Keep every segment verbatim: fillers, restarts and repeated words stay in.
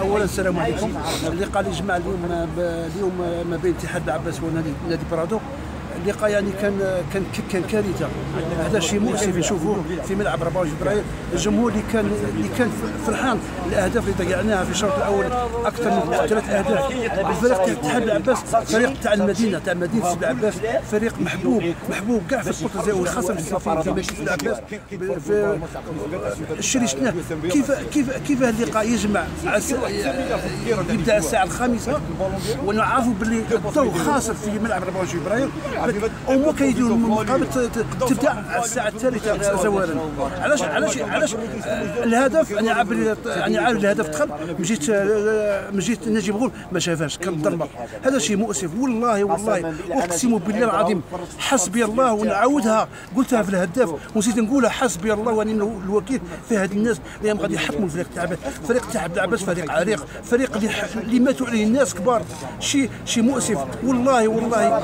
اولا السلام عليكم. اللقاء اللي جمع اليوم اليوم ما بين اتحاد العباس ونادي نادي برادو، اللقاء يعني كان كان كان كارثه. هذا شيء مؤسف نشوفوه في ملعب أربعة وعشرين فبراير. الجمهور اللي كان اللي كان فرحان الاهداف اللي ضيعناها في الشوط الاول، اكثر من ثلاث اهداف. الفريق تاع اتحاد العباس فريق تاع المدينه تاع مدينه سيدي العباس، فريق محبوب محبوب كاع في القطر ديالو، خاصه في في مدينه سيدي العباس. في الشيء اللي شفناه كيف كيف كيف هذا اللقاء يجمع يبدا الساعه الخامسه، ونعرفوا باللي الضوء خاسر في ملعب أربعة وعشرين فبراير، او كيديروا المقابله تبدا على الساعه الثالثه زوالا. علاش علاش علاش الهدف انا عارف انا عارف الهدف دخل، مشيت مشيت نجيب غول ما شافهاش، كان ضربه. هذا شيء مؤسف والله والله اقسم بالله العظيم. حسبي الله، ونعاودها قلتها في الهداف ونسيت نقولها، حسبي الله ونعم الوكيل في هاد الناس اللي غادي يحكموا الفريق تاع فريق تاع العباس، فريق عريق، فريق اللي اللي ماتوا عليه الناس كبار. شيء شيء مؤسف والله والله.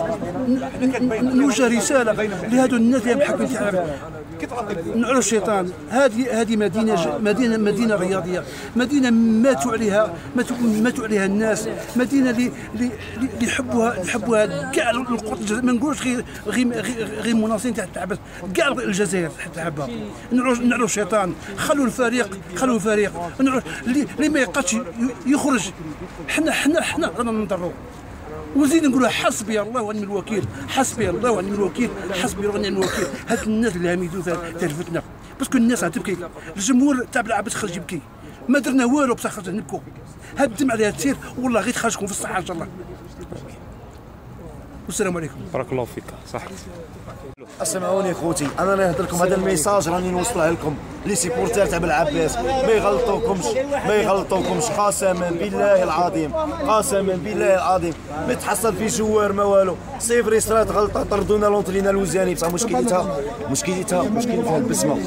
نوجه رساله لهذو الناس اللي محكمين تاع نعلو الشيطان. هذه هذه مدينه مدينه مدينه رياضيه، مدينه ماتوا عليها ماتوا ماتوا عليها الناس، مدينه اللي اللي اللي يحبوها يحبوها كاع القطر. ما نقولش غير غير غير مناصرين تاع العباس، كاع الجزائر تحبها. نعلو نعلو الشيطان، خلوا الفريق خلوا الفريق اللي اللي ما يبقاش يخرج. حنا حنا حنا رانا نضروا. وزيد نقولها حسبي الله ونعم الوكيل، حسبي الله ونعم الوكيل، حسبي الله ونعم الوكيل. هاد الناس اللي هم يديروا تلفتنا، باسكو الناس غتبكي، الجمهور تاع العباس خرج يبكي، ما درنا والو بصح خرجنا نبكوا. هاد الدمعه اللي تسير والله غير تخرجكم في الصحه ان شاء الله. والسلام عليكم. بارك الله فيك. صح. اسمعوني خوتي، انا نهضر لكم هذا الميساج راني نوصله لكم لي سيبورتير تاع العباس، ما يغلطوكمش ما يغلطوكمش قسما بالله العظيم، قسما بالله العظيم. ما تحصل في جوار ما والو، صفر صرات غلطه طردونا لونطرينا الوزاني، بصح مشكلتها مشكلتها مشكلتها البسمه،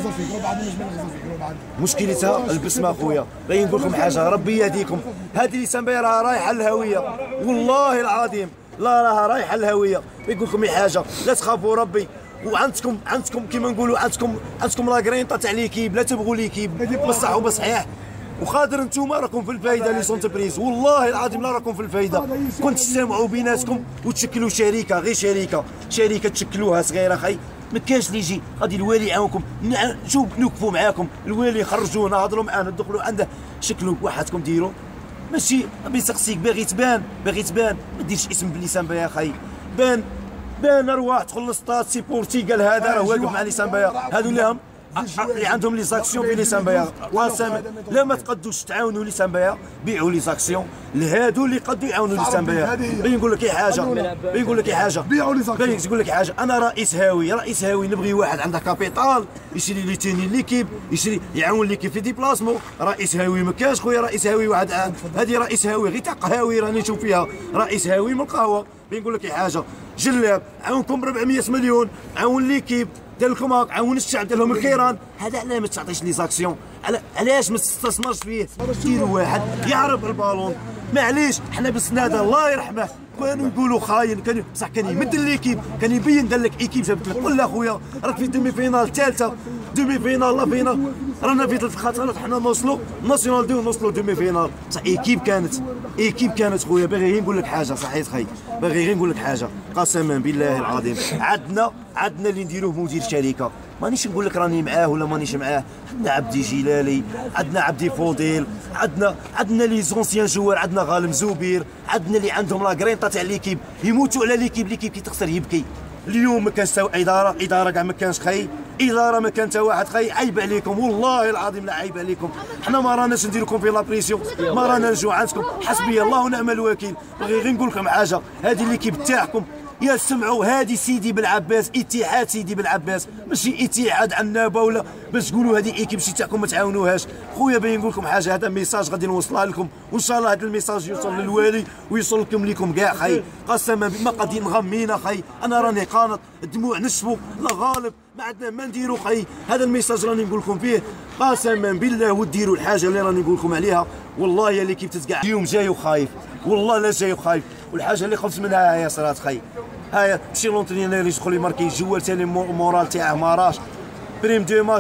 مشكلتها البسمه خويا. باغي نقول لكم حاجه، ربي يهديكم. هذه اللي سامبيا راها رايحه للهويه والله العظيم، لا راها رايحه للهويه. نقول لكم حاجه، لا تخافوا ربي، وعندكم عندكم كيما نقولوا عندكم عندكم لا كرينطا تاع ليكيب، لا تبغوا ليكيب بصح وبصحيح. وخاطر انتم راكم في الفايده لي سونتربريز، والله العظيم لا راكم في الفايده. كنت تجتمعوا بيناتكم وتشكلوا شركه، غير شركه شركه تشكلوها صغيره خي، ما كاينش اللي يجي غادي الوالي يعاونكم. شوف نوقفوا معاكم، الوالي خرجونا هضروا معانا، دخلوا عنده شكلوا وحدكم ديروا. ماشي بيسقسيك باغي تبان باغي تبان، ما ديرش اسم بلسان بيا خاي. بان بان ارواح تدخل للسطاد سيبورتي قال هذا راه واقف مع لسان بيا. هادو اللي هم اللي عندهم لي زاكسيون في لسان بيا، قسما لا ما تقدوش تعاونوا لسان بيا، بيعوا لي زاكسيون لهادو اللي قدوا يعاونوا لسان بيا. باغي نقول لك حاجه باغي نقول لك حاجه بيعوا لي زاكسيون. باغي نقول لك حاجه، انا رئيس هاوي رئيس هاوي نبغي واحد عنده كابيطال يشري لي تيني ليكيب، يشري يعاون ليكيب في ديبلاسمون. رئيس هاوي ما كاش خويا، رئيس هاوي واحد هذه رئيس هاوي غير تاع قهاوي راني نشوف فيها، رئيس هاوي من القهوه. باغي نقول لك حاجه، جلاب عاونكم ب أربعمية مليون، عاون ليكيب دار لكم هاك، عاون الشعب دار لهم الخيران. هذا علاش ما تعطيش لي زاكسيون؟ علاش ما تستثمرش فيه؟ ديروا واحد يعرف البالون. معليش حنا بالسناده الله يرحمه كانوا يقولوا خاين، كان بصح كان يمد ليكيب، كان يبين دار لك ايكيب جابت لك. ولا خويا راك في دومي فينال ثالثه، دومي فينال لا فينال، رانا في ثلاث خاطرات حنا نوصلوا ناسيونال دو نوصلوا دومي فينال، بصح ايكيب كانت ايكيب كانت خويا. باغي غير نقول لك حاجه صحيت خي، باغي غير نقول لك حاجه قسما بالله العظيم. عندنا عندنا اللي نديروه مدير شركه، مانيش نقول لك راني معاه ولا مانيش معاه. عندنا عبدي جلالي، عندنا عبدي فضيل، عندنا عندنا لي زونسيان جوار، عندنا غالم زوبير، عندنا اللي عندهم لا كرينطا تاع ليكيب، يموتوا على ليكيب. ليكيب كي تخسر يبكي. اليوم ما كانش اداره اداره كاع ما كانش خي، اداره ما كان حتى واحد خي. عيب عليكم والله العظيم، لا عيب عليكم. حنا ما راناش نديركم في لابريسيون، ما رانا نجوا عندكم. حسبي الله ونعم الوكيل. بغي غير نقول لكم حاجه، هذه ليكيب تاعكم يا سمعوا، هذه سيدي بالعباس، اتحاد سيدي بالعباس، ماشي اتحاد عنابه ولا باش تقولوا هذه ايكيب شي تاعكم ما تعاونوهاش. خويا باغي نقول لكم حاجه، هذا ميساج غادي نوصلها لكم، وان شاء الله هذا الميساج يوصل للوالي ويوصل لكم ليكم كاع خي. قسما ما غادي نغمينا خي، انا راني قانط، الدموع نشفوا لا غالب، ما عندنا ما نديروا خي. هذا الميساج راني نقول لكم فيه قسما بالله، وديروا الحاجه اللي راني نقول لكم عليها. والله يا ليكيب تتقع اليوم جاي وخايف، والله لا جاي وخايف. والحاجه اللي خفت منها هي صرات خي، هايا مشي لونترينير يدخل يماركي الجوال تاني مورال تاعه ماراش بريم دو ماتش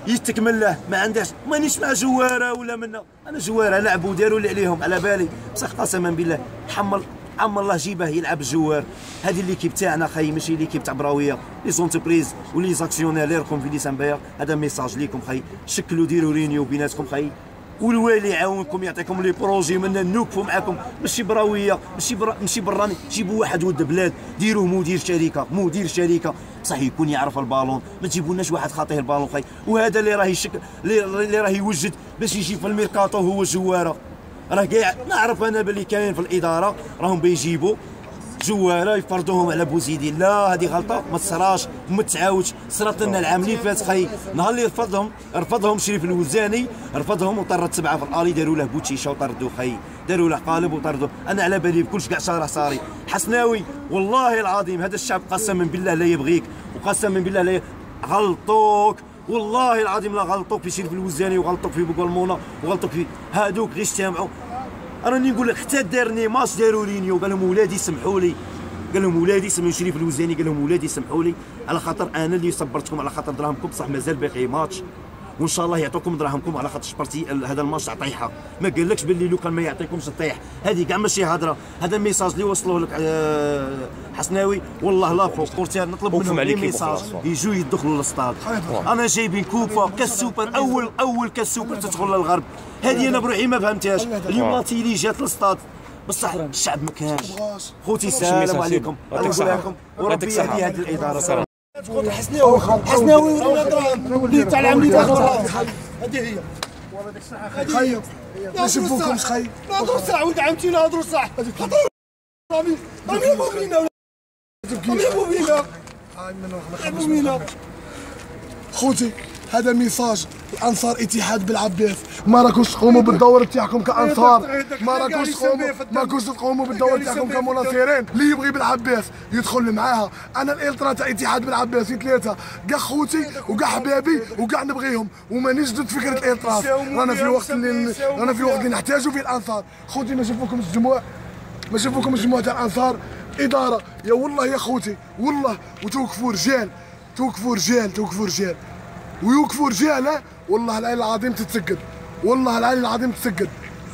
يتكمل له ما عندهاش مانيش مع جواره ولا منا انا جواره لعبوا داروا اللي عليهم على بالي بصح قسما بالله حمل عم الله جيبه يلعب الجوار. هذه ليكيب تاعنا خاي ماشي ليكيب تاع براويه لي زونتربريز ولي زاكسيونير اللي راكم في ديسمبر. هذا ميساج ليكم خاي شكلوا ديروا رينيو بيناتكم خاي والوالي يعاونكم يعطيكم لي بروجي منا نوقفوا معاكم ماشي براويه ماشي برا ماشي براني. جيبوا واحد ولد بلاد ديروه مدير شركه مدير شركه صح يكون يعرف البالون ما تجيبولناش واحد خاطيه البالون خاي. وهذا اللي راه يشك اللي راه يوجد باش يجي في الميركاتو هو جواره. راه كاع نعرف انا باللي كاين في الاداره راهم بيجيبوا جواله يفرضوهم على بوزيدي. لا هذه غلطه ما تصراش وما تعاودش. صرات لنا العام اللي فات خاي نهار اللي رفضهم رفضهم شريف الوزاني رفضهم وطرد سبعه في الالي داروا له بوتشيشه وطردوه خاي داروا له قالب وطردوه. انا على بالي بكلش كاع شارع صاري حسناوي والله العظيم هذا الشعب قسما بالله لا يبغيك وقسما بالله لا غلطوك والله العظيم لا غلطوك في شريف الوزاني وغلطوك في بوكالمونا وغلطوك في هادوك غير اجتمعوا. راني نقول لك حتى دارني ماتش داروا رينيو قال لهم ولادي سمحوا لي قال لهم ولادي سمحوا شريف الوزاني قال لهم ولادي سمحوا لي على خاطر انا اللي صبرتكم على خاطر دراهمكم بصح مازال باقي ماتش وان شاء الله يعطوكم دراهمكم على خاطر شبرتي هذا الماتش تاع طيحه. ما قالكش باللي لو كان ما يعطيكمش الطيح هذه كاع ماشي هضره. هذا الميساج اللي وصلوه لك أه حسناوي والله لا فوق بورتير نطلب منهم لي ميساج يجوا يدخلوا للسطاد. انا جايبين كوبا كاس سوبر اول اول كاس سوبر تدخل للغرب. هذه انا بروحي ما فهمتهاش. اليوم لاتيلي جات للسطاد بصح الشعب ما كانش. خوتي السلام عليكم انا نقول لكم وربي يهدي هذه الاداره. حسناوي حسناوي ورينا دراهم اللي تاع العام اللي داخل هذه هي خيو ما نشوفوكمش خي نهضروا ساعه ولد عمتي نهضروا ساعه رامي رامي يلعبوا بينا رامي يلعبوا بينا يلعبوا بينا خوتي. هذا ميساج الانصار اتحاد بالعباس ما راكوش تقوموا بالدور تاعكم كانصار ما راكوش تقوموا ما راكوش تقوموا بالدور تاعكم كمناصرين. اللي يبغي بالعباس يدخل معاها. انا الالترا تاع اتحاد بالعباس ثلاثه كاع خوتي وكاع حبابي وكاع نبغيهم ومانيش ضد فكره الالترا. رانا في الوقت اللي رانا في الوقت اللي نحتاجوا فيه الانصار. خوتي ما شوفوكمش الجموع ما شوفوكمش الجموع تاع الانصار اداره يا والله يا خوتي والله وتوقفوا رجال توقفوا رجال توقفوا رجال ويوقفوا رجال. والله العلي العظيم تتسقد والله العلي العظيم تتسقد.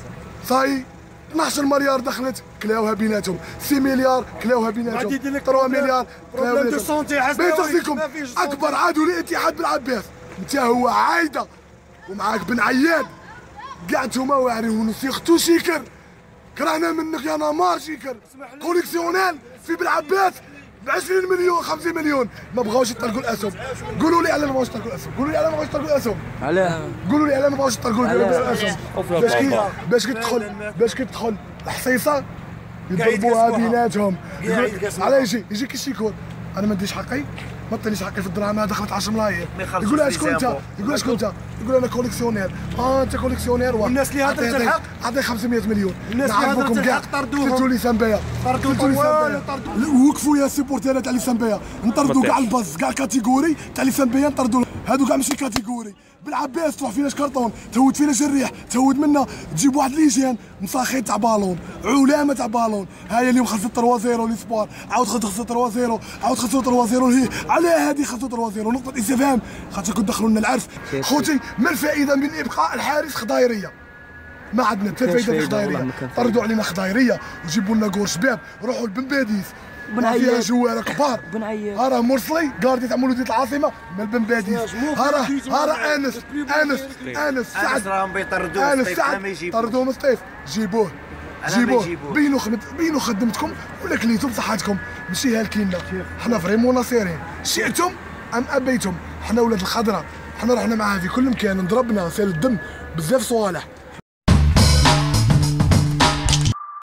صاي اثناش مليار دخلت كلاوها بيناتهم ستة مليار كلاوها بيناتهم ثلاثة مليار كلاوها بيناتهم. بيتخزيكم اكبر عدو للاتحاد بالعباس انت هو عايده ومعاك بن عياد كاع نتوما واعرين وسيختو شيكر كرهنا منك يا نمار شيكر كوليكسيونيل في بالعباس ب عشرين مليون خمسين مليون ما بغاوش يطلقوا الاسهم. قولوا لي على ما بغاوش يطلقوا الاسهم قولوا لي على ما بغاوش يطلقوا الاسهم علاه قولوا لي على ما بغاوش يطلقوا الاسهم باش كي باش كتدخل باش كتدخل الحصيصه يضربوها بيناتهم. علاه يجي يجي كيشيكور انا ما نديش حقي ما تعطينيش حقي في الدراهم دخلت عشرة ملايين يقول لها شكون انت يقول لها شكون انت يقول انا كوليكسيونير. اه انت كوليكسيونير والناس اللي هضرت الحق عطيه خمسمية مليون الناس اللي هضرت الحق طردوهم قلتوا لي سامبيا قلتوا لي سامبيا وقفوا يا سيبورتيرات تاع لي سامبيا نطردوا كاع الباز كاع الكاتيجوري تاع لي سامبيا نطردوا هادو كاع ماشي كاتيجوري. بالعباس تروح فيناش كرطون تهود فيناش الريح تهود منا تجيب واحد ليجين مصاخي تاع بالون علامه تاع بالون. هاي اليوم خسرت ثلاثة صفر لي سبور عاود خسرت ثلاثة صفر عاود خسرت ثلاثة صفر هي على هذه خسرت ثلاثة صفر نقطه استفهام خاطر كنت دخلوا لنا العرف. خوتي ما الفائده من ابقاء الحارس خضايريه؟ ما عندنا حتى فايده في خضايريه. طردوا علينا خضايريه وجيبوا لنا كور شباب روحوا لبن باديس فيها جواره كبار. ها راه مرسلي كاردي تاع مولوديه العاصمه مال بن باديس. ها راه ها راه انس انس انس سعد راهم بيطردوه انس سعد طردوه من الطيف جيبوه جيبوه بينوا خدمت بينوا خدمتكم ولا كليتوا بصحتكم ماشي هالكينا. حنا فريمون ناصرين شئتم ام ابيتم. حنا ولاد الخضره حنا رحنا معاها في كل مكان ضربنا سال الدم بزاف صوالح